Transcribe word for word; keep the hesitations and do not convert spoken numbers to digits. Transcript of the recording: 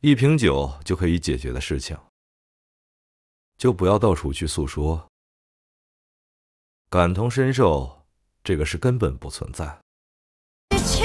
一瓶酒就可以解决的事情，就不要到处去诉说。感同身受，这个是根本不存在。